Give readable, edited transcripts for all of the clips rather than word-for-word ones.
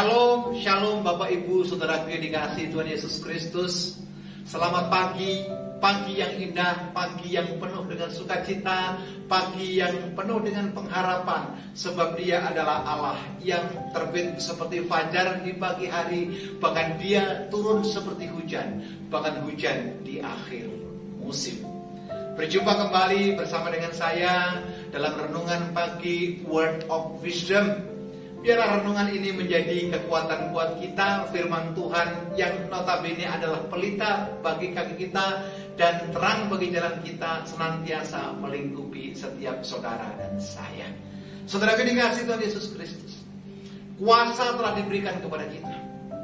Shalom, shalom Bapak Ibu Saudara yang dikasihi Tuhan Yesus Kristus. Selamat pagi, pagi yang indah, pagi yang penuh dengan sukacita, pagi yang penuh dengan pengharapan. Sebab Dia adalah Allah yang terbit seperti fajar di pagi hari, bahkan Dia turun seperti hujan, bahkan hujan di akhir musim. Berjumpa kembali bersama dengan saya dalam renungan pagi Word of Wisdom. Biarlah renungan ini menjadi kekuatan buat kita, firman Tuhan yang notabene adalah pelita bagi kaki kita dan terang bagi jalan kita, senantiasa melingkupi setiap saudara dan saya. Saudara yang dikasihi Tuhan Yesus Kristus, kuasa telah diberikan kepada kita.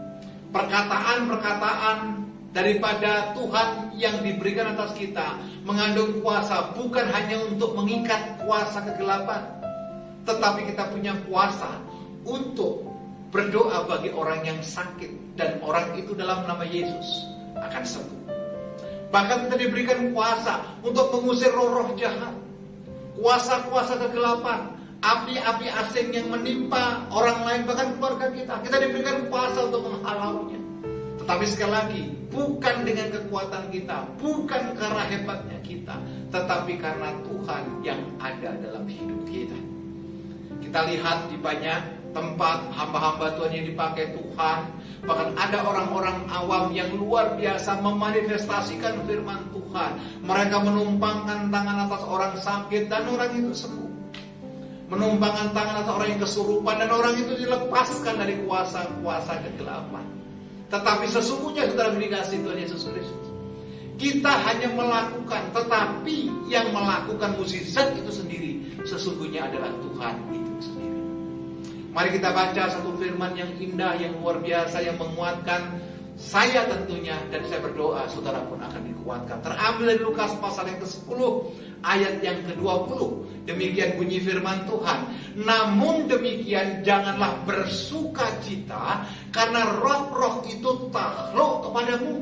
Perkataan-perkataan daripada Tuhan yang diberikan atas kita mengandung kuasa, bukan hanya untuk mengikat kuasa kegelapan, tetapi kita punya kuasa untuk berdoa bagi orang yang sakit, dan orang itu dalam nama Yesus akan sembuh. Bahkan kita diberikan kuasa untuk mengusir roh-roh jahat, kuasa-kuasa kegelapan, api-api asing yang menimpa orang lain, bahkan keluarga kita. Kita diberikan kuasa untuk menghalaunya. Tetapi sekali lagi, bukan dengan kekuatan kita, bukan karena hebatnya kita, tetapi karena Tuhan yang ada dalam hidup kita. Kita lihat di banyak tempat hamba-hamba Tuhan yang dipakai Tuhan, bahkan ada orang-orang awam yang luar biasa memanifestasikan firman Tuhan. Mereka menumpangkan tangan atas orang sakit dan orang itu sembuh, menumpangkan tangan atas orang yang kesurupan dan orang itu dilepaskan dari kuasa-kuasa kegelapan. Tetapi sesungguhnya saudara dikasihi Tuhan Yesus Kristus, kita hanya melakukan, tetapi yang melakukan mukjizat itu sendiri sesungguhnya adalah Tuhan itu sendiri. Mari kita baca satu firman yang indah, yang luar biasa, yang menguatkan saya tentunya, dan saya berdoa saudara pun akan dikuatkan. Terambil dari Lukas pasal yang ke-10 ayat yang ke-20. Demikian bunyi firman Tuhan. Namun demikian janganlah bersukacita karena roh-roh itu takluk kepadamu,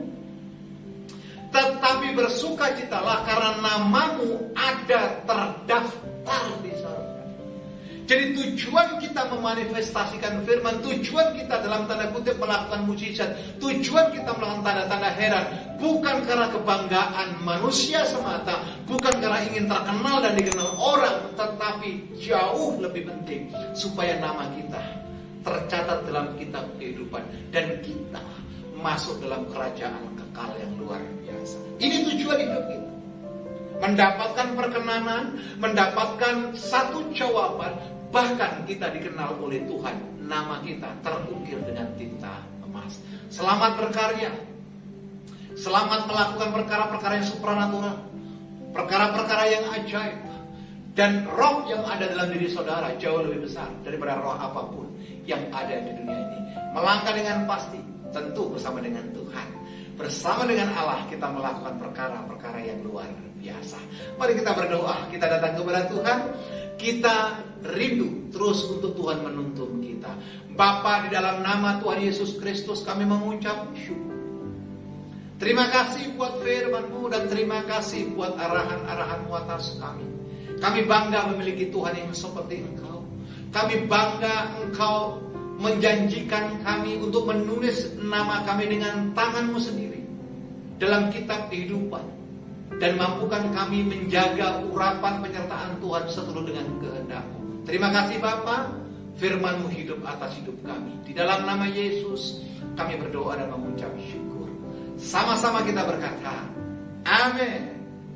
tetapi bersukacitalah karena namamu ada terdaftar di sorga. Jadi tujuan kita memanifestasikan firman, tujuan kita dalam tanda kutip melakukan mukjizat, tujuan kita melakukan tanda-tanda heran, bukan karena kebanggaan manusia semata, bukan karena ingin terkenal dan dikenal orang, tetapi jauh lebih penting supaya nama kita tercatat dalam kitab kehidupan dan kita masuk dalam kerajaan kekal yang luar biasa. Ini tujuan hidup kita. Mendapatkan perkenanan, mendapatkan satu jawaban, bahkan kita dikenal oleh Tuhan, nama kita terukir dengan tinta emas. Selamat berkarya, selamat melakukan perkara-perkara yang supranatural, perkara-perkara yang ajaib, dan roh yang ada dalam diri saudara jauh lebih besar daripada roh apapun yang ada di dunia ini. Melangkah dengan pasti, tentu bersama dengan Tuhan, bersama dengan Allah kita melakukan perkara-perkara yang luar biasa. Mari kita berdoa, kita datang kepada Tuhan, kita rindu terus untuk Tuhan menuntun kita. Bapa, di dalam nama Tuhan Yesus Kristus kami mengucap syukur. Terima kasih buat firman-Mu dan terima kasih buat arahan-arahan-Mu atas kami. Kami bangga memiliki Tuhan yang seperti Engkau. Kami bangga Engkau menjanjikan kami untuk menulis nama kami dengan tangan-Mu sendiri dalam kitab kehidupan, dan mampukan kami menjaga urapan penyertaan Tuhan seturut dengan kehendak-Mu. Terima kasih Bapa, firman-Mu hidup atas hidup kami. Di dalam nama Yesus kami berdoa dan mengucap syukur. Sama-sama kita berkata amin.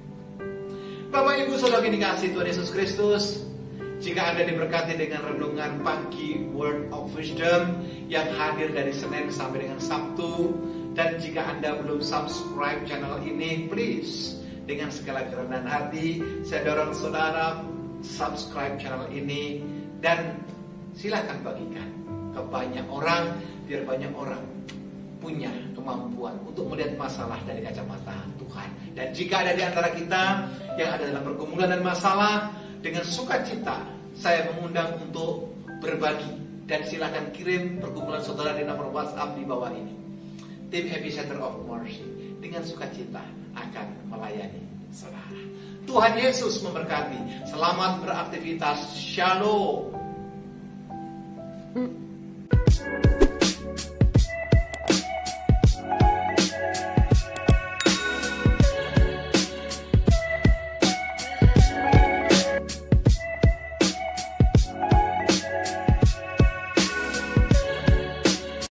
Bapak Ibu Saudara yang dikasihi Tuhan Yesus Kristus, jika Anda diberkati dengan renungan pagi Word of Wisdom yang hadir dari Senin sampai dengan Sabtu, dan jika Anda belum subscribe channel ini, please, dengan segala kerendahan hati, saya dorong saudara subscribe channel ini dan silakan bagikan ke banyak orang, biar banyak orang punya kemampuan untuk melihat masalah dari kacamata Tuhan. Dan jika ada di antara kita yang ada dalam pergumulan dan masalah, dengan sukacita saya mengundang untuk berbagi, dan silakan kirim pergumulan saudara di nomor WhatsApp di bawah ini. Tim Epicenter of Mercy dengan sukacita akan melayani saudara. Tuhan Yesus memberkati. Selamat beraktivitas. Shalom.